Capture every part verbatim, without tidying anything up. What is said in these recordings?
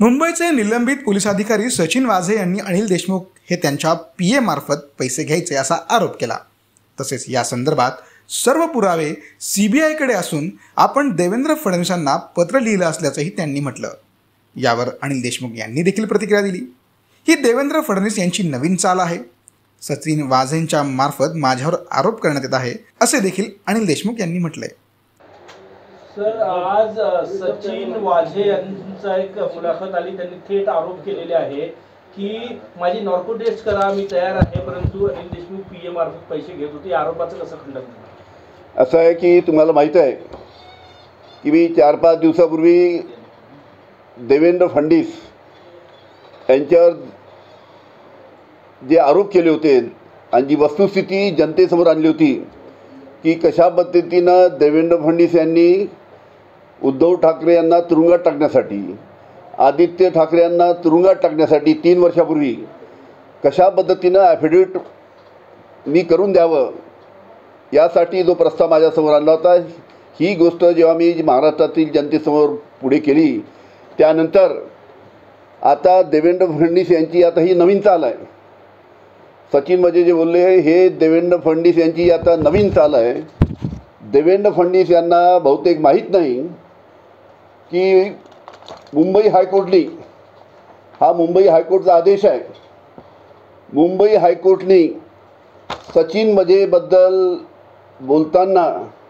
मुंबईचे निलंबित पोलीस अधिकारी सचिन वाझे यांनी अनिल देशमुख हे त्यांच्या पी ए मार्फत पैसे घ्यायचे असा आरोप केला। तसेच या संदर्भात सर्व पुरावे सीबीआयकडे असून आपण देवेंद्र फडणवीसांना पत्र लिहिलं असल्याचंही त्यांनी म्हटलं। यावर अनिल देशमुख यांनी देखील प्रतिक्रिया दिली। ही देवेंद्र फडणवीस यांची नवीन चाल आहे। सचिन वाझेंच्या मार्फत माझ्यावर आरोप करण्यात येत आहे असे देखील अनिल देशमुख यांनी म्हटलंय। सर, आज सचिन वाझे यांचा एक मुलाखत आली, त्यांनी थेट आरोप केलेले आहे की माझी नॉर्को टेस्ट करा, मी तयार आहे, परंतु अनिल देशमुख पी ए मार्फत पैसे घेत होते। आरोपाचं कसं खंडन करणार? असं आहे की तुम्हाला माहीत आहे की मी चार पाच दिवसापूर्वी देवेंद्र फडणवीस यांच्यावर जे आरोप केले होते आणि जी वस्तुस्थिती जनतेसमोर आणली होती की कशा पद्धतीनं देवेंद्र फडणवीस यांनी उद्धव ठाकरे यांना तुरुंगात टाकण्यासाठी, आदित्य ठाकरे यांना तुरुंगात टाकण्यासाठी तीन वर्षापूर्वी कशा पद्धतीनं ॲफिडेविट मी करून द्यावं यासाठी जो प्रस्ताव माझ्यासमोर आणला होता, ही गोष्ट जेव्हा मी महाराष्ट्रातील जनतेसमोर पुढे केली त्यानंतर आता देवेंद्र फडणवीस यांची आता ही नवीन चाल आहे। सचिन वाझे जे बोलले हे देवेंद्र फडणवीस यांची आता नवीन चाल आहे। देवेंद्र फडणवीस यांना बहुतेक माहीत नाही की मुंबई हायकोर्टने, हा मुंबई हायकोर्टचा आदेश आहे, मुंबई हायकोर्टने सचिन वाझेबद्दल बोलताना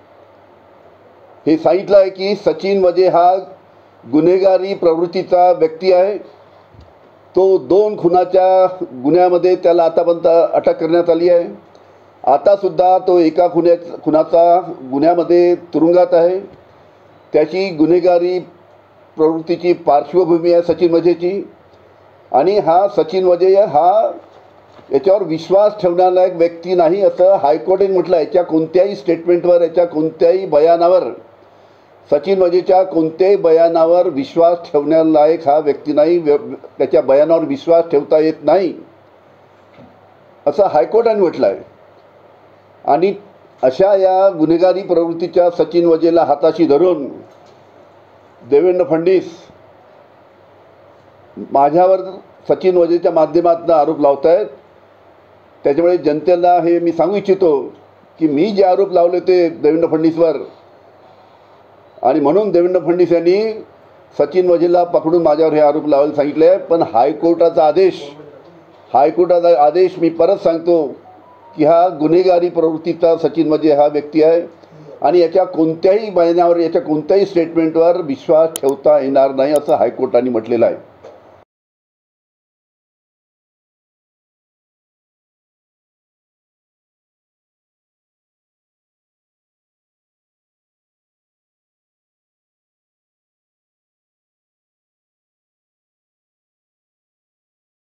हे सांगितलं आहे की सचिन वाझे हा गुन्हेगारी प्रवृत्तीचा व्यक्ती आहे। तो दोन खुनाच्या गुन्ह्यामध्ये त्याला आतापर्यंत अटक करण्यात आली आहे। आतासुद्धा तो एका खुन्या खुनाचा गुन्ह्यामध्ये तुरुंगात आहे। त्याची गुन्हेगारी प्रवृत्तीची पार्श्वभूमी आहे सचिन वाझेची, आणि हा सचिन वाझे हा याच्यावर विश्वास ठेवण्यालायक व्यक्ती नाही असं हायकोर्टाने म्हटलं आहे। याच्या कोणत्याही स्टेटमेंटवर, याच्या कोणत्याही बयानावर, सचिन वाझेच्या कोणत्याही बयानावर विश्वास ठेवण्यालायक हा व्यक्ती नाही, त्याच्या बयानावर विश्वास ठेवता येत नाही असं हायकोर्टाने म्हटलं आहे। आणि अशा या गुन्हेगारी प्रवृत्तीच्या सचिन वाझेला हाताशी धरून देवेंद्र फडणवीस माझ्यावर सचिन वाझेच्या माध्यमातून आरोप लावत आहेत। त्याच्यामुळे जनतेला हे मी सांगू इच्छितो की मी जे आरोप लावले ते देवेंद्र फडणवीसवर, आणि म्हणून देवेंद्र फडणवीस यांनी सचिन वाझेला पकडून माझ्यावर हे आरोप लावायला सांगितले आहे। पण हायकोर्टाचा आदेश हायकोर्टाचा आदेश मी परत सांगतो की हा गुन्हेगारी प्रवृत्तीचा सचिन वाझे हा व्यक्ती आहे, आणि याच्या कोणत्याही बयानावर, याच्या कोणत्याही स्टेटमेंटवर विश्वास ठेवता येणार नाही असं हायकोर्टाने म्हटलेलं आहे।